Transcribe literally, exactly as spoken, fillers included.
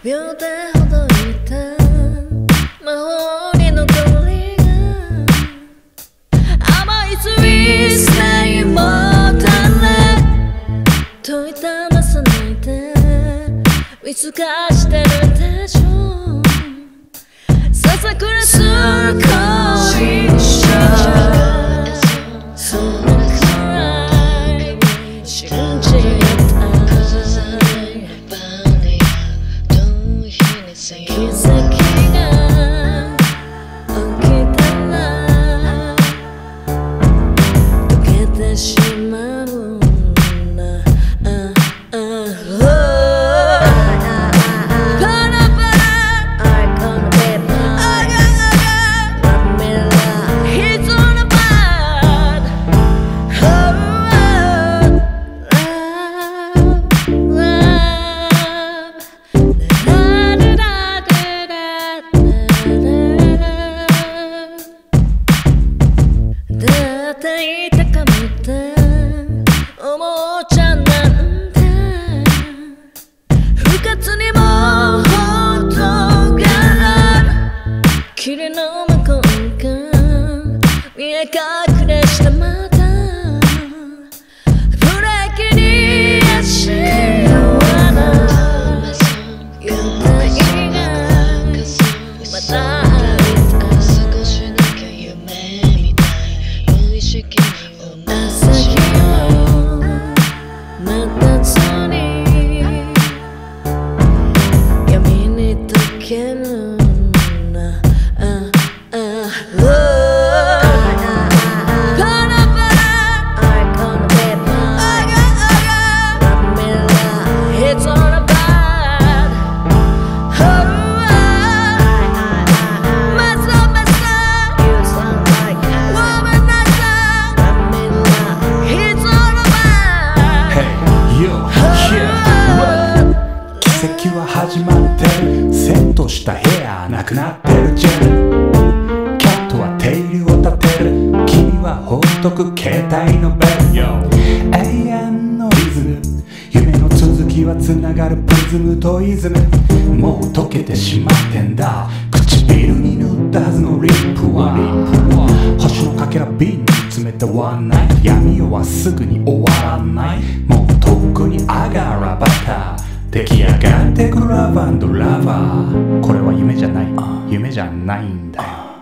秒でほどいた魔法に残りが甘いスイーツで胃もたれ問いたまさないで見透かしてるんでしょささくれすら好印象そうなくらい信じたい奇跡が起きたら溶けてしまうんだ出会っていたかもって思っちゃうなんて迂闊にも程がある霧の向こうが見え隠れしてまたブレーキに足を置く言ったいがまた会いたい少しだけ夢みたい無意識に朝日を待たずに闇に溶けるんだああ奇跡は始まってるセットした部屋なくなってるジェルキャットはテールを立てる君はほっとく携帯のベル永遠のリズム夢の続きはつながるプリズムとイズムもう溶けてしまってんだ唇に塗ったはずのリップは星のかけら瓶に詰めてワンナイト闇夜はすぐに終わらないもう遠くにアガラバター出来上がってくラバンドラバーこれは夢じゃない夢じゃないんだよ